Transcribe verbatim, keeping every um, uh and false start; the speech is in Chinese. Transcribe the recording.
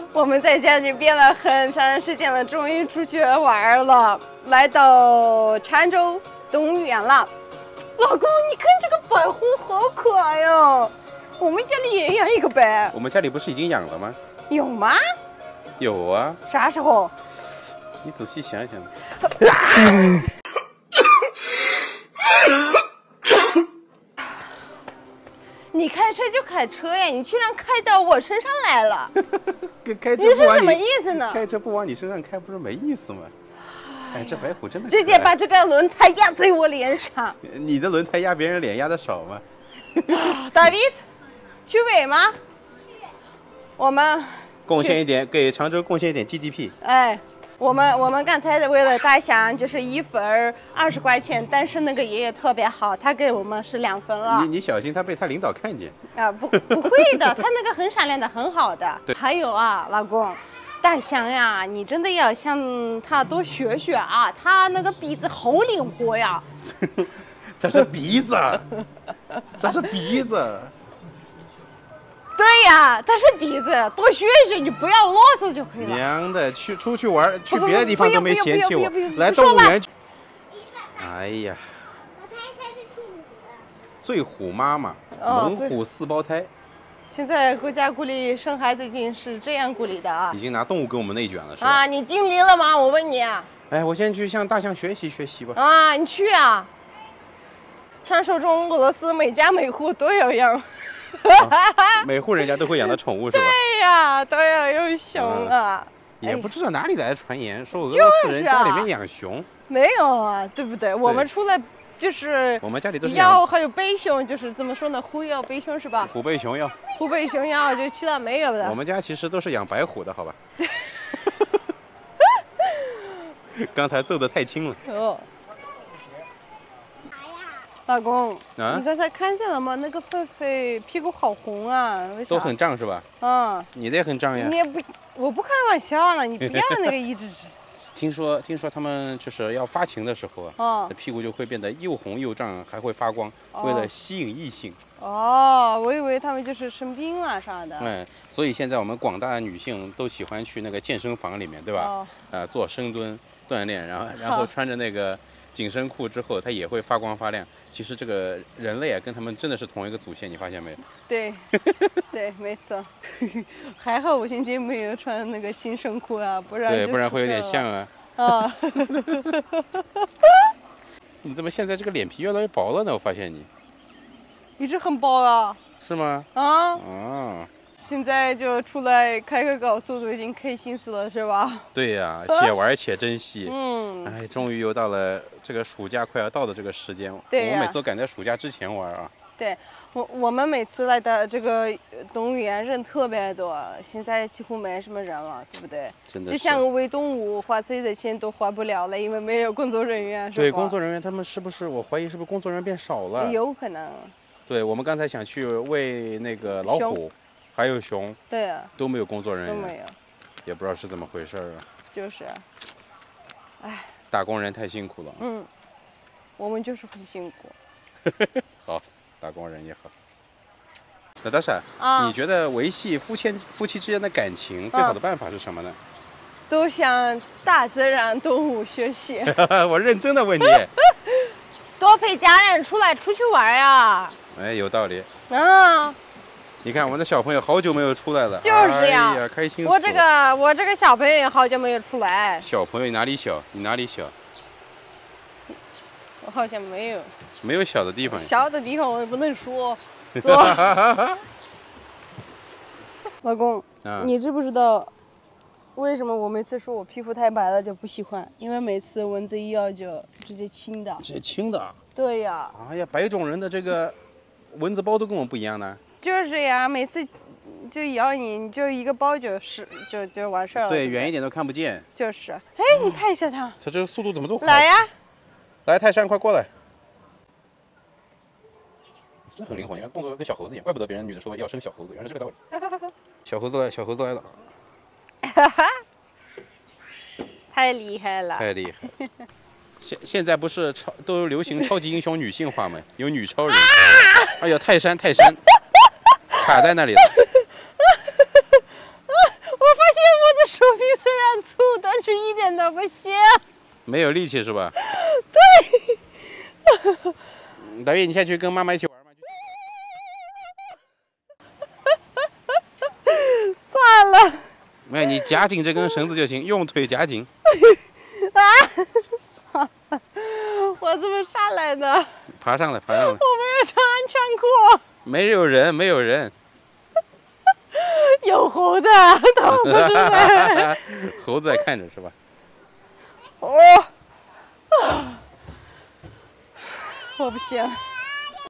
我们在家里憋了很长时间了，终于出去玩了，来到常州动物园了。老公，你看这个白虎好可爱哟！我们家里也养一个呗。 我们家里不是已经养了吗？ 有吗？ 有啊。 啥时候？ 你仔细想想。 你开车就开车呀，你居然开到我身上来了， 开车你是不往什么意思呢？ 开车不往你身上开，不是没意思吗？哎，这白虎真的直接把这个轮胎压在我脸上。 你的轮胎压别人脸压的少吗？ 大卫，去尾吗？去。我们贡献一点，给常州贡献一点 G D P。 哎。我们我们刚才为了大象，就是一份二十块钱，但是那个爷爷特别好，他给我们是两份了。 你你小心他被他领导看见。 啊，不不会的，他那个很善良的，很好的。 对。 还有啊，老公，大象呀，你真的要向他多学学啊，他那个鼻子好灵活呀。 他是鼻子，他是鼻子。 对呀，他是鼻子，多学学，你不要啰嗦就可以了。 娘的，去出去玩，去别的地方都没嫌弃我，来动物园。哎呀，醉虎妈妈，猛虎四胞胎。 现在国家鼓励生孩子已经是这样鼓励的啊。 已经拿动物给我们内卷了，是吧？ 啊，你尽力了吗？我问你。 哎，我先去向大象学习学习吧。 啊，你去啊。传说中俄罗斯每家每户都要养。 啊、每户人家都会养的宠物是吧？ 对呀，都要有熊啊！ 嗯、也不知道哪里来的传言，说俄罗斯人家里面养熊。 就是啊、没有啊，对不对？我们除了就是我们家里都是腰还有背熊，就是怎么说呢？虎腰背熊是吧？ 虎背熊腰。 虎背熊腰就其他没有的。 我们家其实都是养白虎的，好吧？刚才揍得太轻了。哦。 老公，啊、你刚才看见了吗？那个狒狒屁股好红啊，为啥？ 都很胀是吧？ 嗯， 你的也很胀呀。 你也不，我不开玩笑呢，你不要那个一直。 听说，听说他们就是要发情的时候啊，哦、屁股就会变得又红又胀，还会发光，哦、为了吸引异性。 哦，我以为他们就是生病了啥的。 哎，所以现在我们广大的女性都喜欢去那个健身房里面，对吧？哦、呃，做深蹲锻炼，然后然后穿着那个紧身裤之后，它也会发光发亮。其实这个人类啊，跟他们真的是同一个祖先，你发现没有？ 对，对，没错。还好我今天没有穿那个紧身裤啊，不然对，不然会有点像啊。啊。你怎么现在这个脸皮越来越薄了呢？我发现你。 一直很薄啊。 是吗？ 啊。 啊。 现在就出来开个高速都已经开心死了，是吧？ 对呀、啊，且玩且珍惜。嗯，哎，终于又到了这个暑假快要到的这个时间。对、啊，我每次都赶在暑假之前玩啊。 对，我我们每次来的这个动物园人特别多，现在几乎没什么人了，对不对？ 真的。 就像喂动物，花自己的钱都花不了了，因为没有工作人员。是吧？ 对，工作人员他们是不是？我怀疑是不是工作人员变少了？ 有可能。 对，我们刚才想去喂那个老虎。还有熊， 对啊， 都没有工作人员， 都没有， 也不知道是怎么回事啊。 就是，哎， 打工人太辛苦了。 嗯，我们就是很辛苦。 好，打工人也好。娜塔莎，啊，你觉得维系夫妻夫妻之间的感情最好的办法是什么呢？ 都向大自然动物学习。 我认真的问你。 多陪家人出来出去玩呀。 哎，有道理。 啊。 你看我们的小朋友好久没有出来了， 就是呀， 哎呀开心死了。 我这个我这个小朋友也好久没有出来。 小朋友哪里小？你哪里小？ 我好像没有。 没有小的地方。 小的地方我也不能说。走。老公，啊、你知不知道为什么我每次说我皮肤太白了就不喜欢？因为每次蚊子一咬就直接青的。 直接青的。 对呀。 哎呀，白种人的这个蚊子包都跟我不一样呢。 就是呀，每次就咬你，你就一个包就是就就完事儿了。 对，远一点都看不见。 就是，哎，你看一下它。 它这个速度怎么这么快？ 来呀！ 来，泰山，快过来！真很灵活，你看动作跟小猴子一样，怪不得别人女的说要生小猴子，原来是这个道理。小猴子来，小猴子来了。 哈哈，太厉害了！ 太厉害。现现在不是超都流行超级英雄女性化吗？有女超人。啊、哎呀，泰山泰山卡在那里了。 我发现虽然粗，但是一点都不咸。 没有力气是吧？ 对。 大月，你下去跟妈妈一起玩吗？ 算了。 没有，你夹紧这根绳子就行，用腿夹紧。 啊！算了，我怎么上来的？ 爬上来，爬上来。我没有穿安全裤。 没有人，没有人。 有猴子，他们不是在。 猴子在看着是吧？ 哦。我不行。